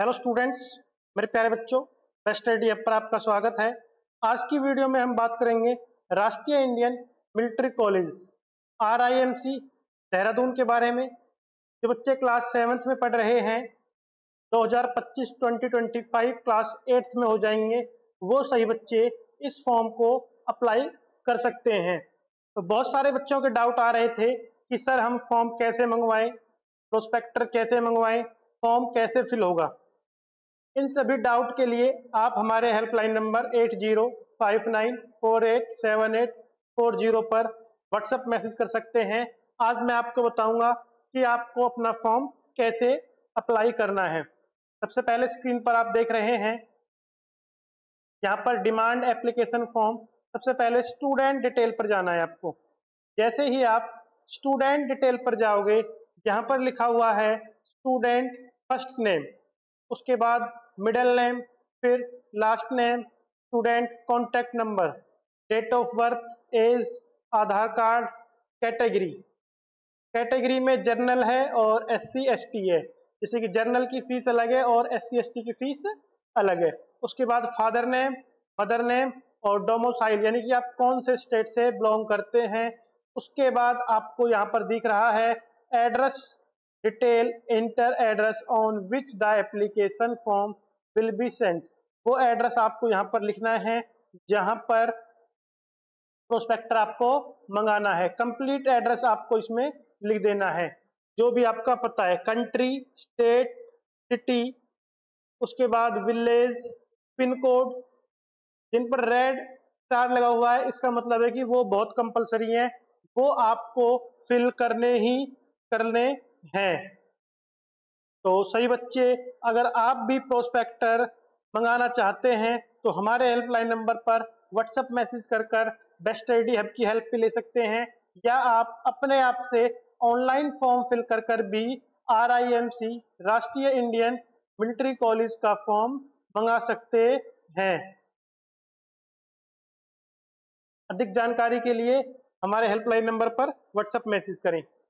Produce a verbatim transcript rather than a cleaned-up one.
Hello students, मेरे प्यारे बच्चों, बेस्ट स्टडी ऐप पर आपका स्वागत है। आज की वीडियो में हम बात करेंगे Rashtriya Indian military college R I M C Dehradun के बारे में। जो बच्चे क्लास सेवन्थ में पढ़ रहे हैं, दो हज़ार पच्चीस twenty twenty five class eighth में हो जाएंगे, वो सही बच्चे इस फॉर्म को अप्लाई कर सकते हैं। तो बहुत सारे बच्चों के डाउट आ रहे थे कि सर हम फॉर्म कैसे मंगवाएं, प्रोस्पेक्टर कैसे मंगवाएं, फॉर्म कैसे फिल होगा। इन सभी डाउट के लिए आप हमारे helpline number eight zero five nine four eight seven eight four zero पर व्हाट्सएप मैसेज कर सकते हैं। आज मैं आपको बताऊंगा कि आपको अपना फॉर्म कैसे अप्लाई करना है। सबसे पहले स्क्रीन पर आप देख रहे हैं, यहाँ पर डिमांड एप्लीकेशन फॉर्म। सबसे पहले स्टूडेंट डिटेल पर जाना है आपको। जैसे ही आप स्टूडेंट डिटेल पर जाओगे, यहाँ पर लिखा हुआ है स्टूडेंट फर्स्ट नेम, उसके बाद मिडिल नेम, फिर last name, student contact number, date of birth, age, Aadhaar card, category. Category में जर्नल है और एस सी एस टी है। जैसे कि जर्नल की फीस अलग है और एस सी एस टी की फीस अलग है। उसके बाद फादर नेम, मदर नेम और डोमिसाइल, यानी कि आप कौन से स्टेट से बिलोंग करते हैं। उसके बाद आपको यहाँ पर दिख रहा है address detail, enter address on which the application form will be sent. वो एड्रेस आपको यहाँ पर लिखना है जहाँ पर प्रोस्पेक्टर आपको मंगाना है। कंप्लीट एड्रेस आपको इसमें लिख देना है, जो भी आपका पता है, कंट्री, स्टेट, सिटी, उसके बाद विलेज, पिन कोड। जिन पर रेड स्टार लगा हुआ है, इसका मतलब है कि वो बहुत कंपलसरी है, वो आपको फिल करने ही करने हैं। तो सही बच्चे, अगर आप भी प्रोस्पेक्टर मंगाना चाहते हैं तो हमारे हेल्पलाइन नंबर पर व्हाट्सएप मैसेज कर कर बेस्ट स्टडी हब की हेल्प भी ले सकते हैं, या आप अपने आप से ऑनलाइन फॉर्म फिल कर कर भी are I M C Rashtriya Indian military college का फॉर्म मंगा सकते हैं। अधिक जानकारी के लिए हमारे हेल्पलाइन नंबर पर व्हाट्सएप मैसेज करें।